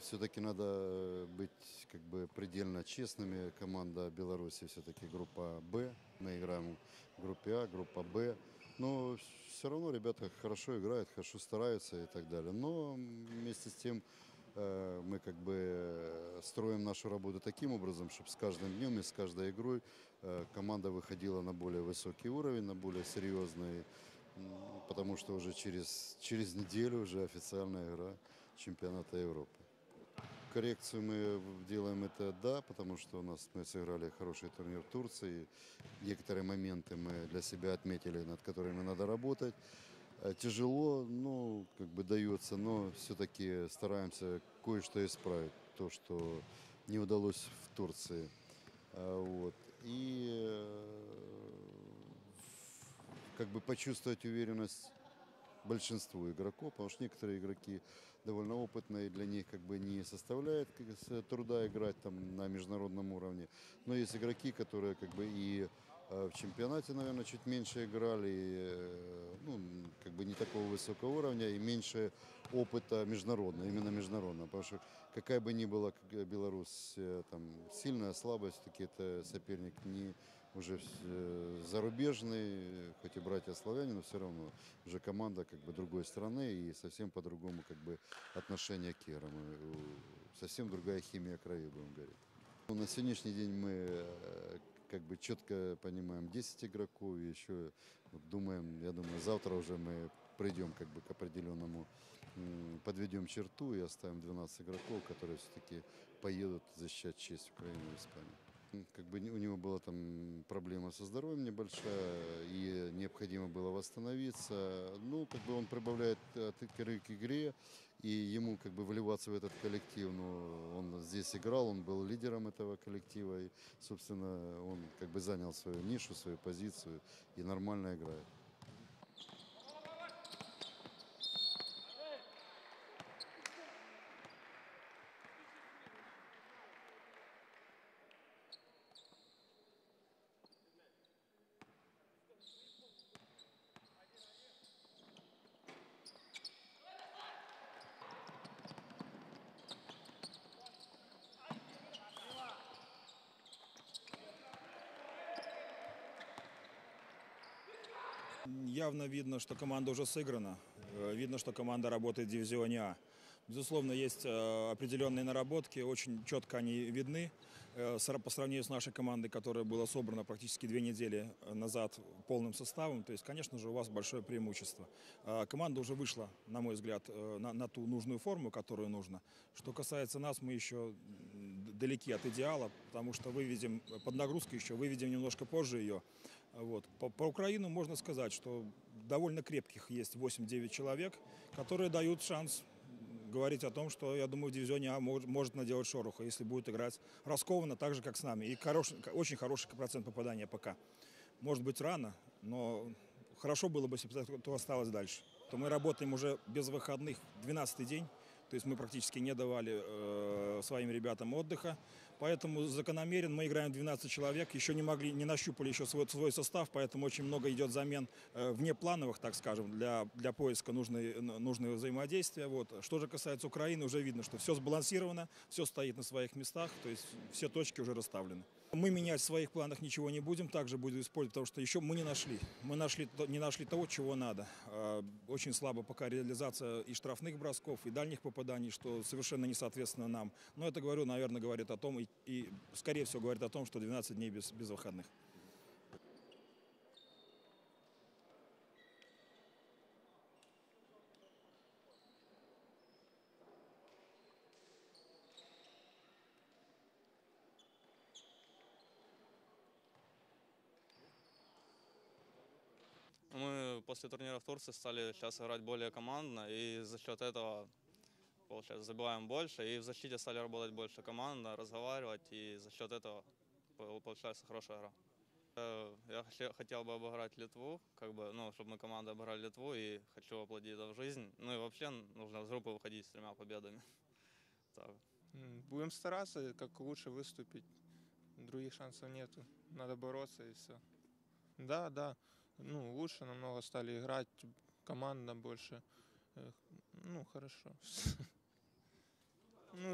все-таки надо быть как бы предельно честными. Команда Беларуси все-таки группа Б. Мы играем в группе А, группа Б. Но все равно ребята хорошо играют, хорошо стараются и так далее. Но вместе с тем мы как бы строим нашу работу таким образом, чтобы с каждым днем и с каждой игрой команда выходила на более высокий уровень, на более серьезный, потому что уже через неделю уже официальная игра чемпионата Европы. Коррекцию мы делаем это да, потому что мы сыграли хороший турнир в Турции. Некоторые моменты мы для себя отметили, над которыми надо работать. Тяжело, ну, как бы дается, но все-таки стараемся кое-что исправить. То, что не удалось в Турции. Вот. И как бы почувствовать уверенность большинству игроков, потому что некоторые игроки довольно опытные, для них как бы не составляет труда играть там на международном уровне. Но есть игроки, которые как бы и в чемпионате, наверное, чуть меньше играли, ну, как бы не такого высокого уровня и меньше опыта международного, именно международного. Потому что какая бы ни была Беларусь там сильная, слабая, все-таки это соперник не уже зарубежный, хоть и братья славяне, но все равно уже команда как бы другой страны и совсем по-другому как бы отношение к играм. Совсем другая химия крови, будем говорить. Ну, на сегодняшний день мы как бы четко понимаем 10 игроков, и еще вот думаем, я думаю, завтра уже мы придем как бы к определенному, подведем черту и оставим 12 игроков, которые все-таки поедут защищать честь Украины в Испанию. Как бы у него была там проблема со здоровьем небольшая, и необходимо было восстановиться. Ну, как бы он прибавляет от игры к игре, и ему как бы вливаться в этот коллектив. Ну, он здесь играл, он был лидером этого коллектива, и, собственно, он как бы занял свою нишу, свою позицию и нормально играет. Явно видно, что команда уже сыграна. Видно, что команда работает в дивизионе А. Безусловно, есть определенные наработки, очень четко они видны по сравнению с нашей командой, которая была собрана практически 2 недели назад полным составом. То есть, конечно же, у вас большое преимущество. Команда уже вышла, на мой взгляд, на ту нужную форму, которую нужно. Что касается нас, мы еще далеки от идеала, потому что выведем под нагрузкой еще, выведем немножко позже ее. Вот. По Украину можно сказать, что довольно крепких есть 8-9 человек, которые дают шанс говорить о том, что, я думаю, в дивизионе А может наделать шороху, если будет играть раскованно, так же, как с нами. И очень хороший процент попадания пока. Может быть, рано, но хорошо было бы, если бы кто осталось дальше. То мы работаем уже без выходных 12-й день. То есть мы практически не давали своим ребятам отдыха. Поэтому закономерен, мы играем 12 человек, еще не нащупали еще свой состав, поэтому очень много идет замен внеплановых, так скажем, для поиска нужного взаимодействия. Вот. Что же касается Украины, уже видно, что все сбалансировано, все стоит на своих местах, то есть все точки уже расставлены. Мы менять в своих планах ничего не будем, также будем использовать, потому что еще мы не нашли. Мы не нашли того, чего надо. Очень слабо пока реализация и штрафных бросков, и дальних попаданий, что совершенно не соответственно нам. Но это, говорю, наверное, говорит о том, и скорее всего говорит о том, что 12 дней без выходных. Мы после турнира в Турции стали сейчас играть более командно, и за счет этого, получается, забиваем больше, и в защите стали работать больше командно, разговаривать, и за счет этого получается хорошая игра. Я хотел бы обыграть Литву, как бы, ну, чтобы мы команда обыграли Литву, и хочу воплотить это в жизнь. Ну и вообще нужно из группы выходить с 3 победами. Так. Будем стараться, как лучше выступить. Других шансов нету. Надо бороться и все. Да, да. Ну, лучше намного стали играть. Команда больше. Ну, хорошо. Ну,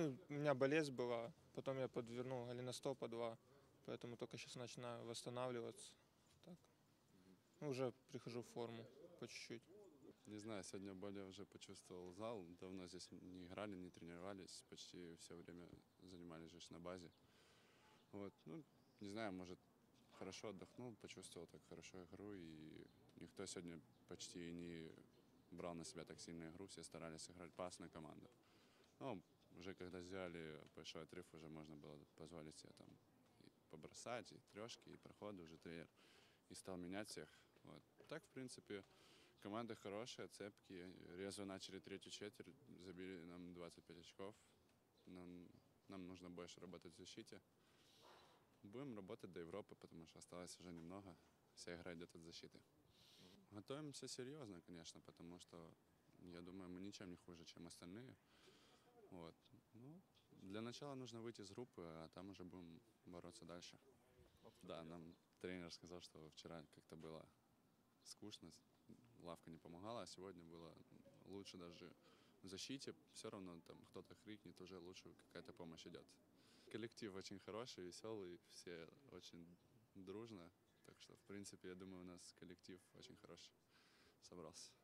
меня болезнь была, потом я подвернул голеностопа 2, поэтому только сейчас начинаю восстанавливаться. Так. Ну, уже прихожу в форму по чуть-чуть. Не знаю, сегодня более уже почувствовал зал. Давно здесь не играли, не тренировались. Почти все время занимались же на базе. Вот, ну, не знаю, может, хорошо отдохнул, почувствовал так хорошо игру. И никто сегодня почти не брал на себя так сильно игру. Все старались играть пасную команду. Ну, уже когда сделали большой отрыв, уже можно было позволить себе там и побросать, и трешки, и проходы. Уже тренер и стал менять всех. Вот. Так, в принципе, команда хорошая, цепкие. Резво начали третью четверть, забили нам 25 очков. Нам нужно больше работать в защите. Будем работать до Европы, потому что осталось уже немного. Вся игра идет от защиты. Готовимся серьезно, конечно, потому что, я думаю, мы ничем не хуже, чем остальные. Вот. Ну, для начала нужно выйти из группы, а там уже будем бороться дальше. Да, нам тренер сказал, что вчера как-то было скучно, лавка не помогала, а сегодня было лучше даже в защите. Все равно там кто-то крикнет, уже лучше какая-то помощь идет. Коллектив очень хороший, веселый, все очень дружно. Так что, в принципе, я думаю, у нас коллектив очень хороший собрался.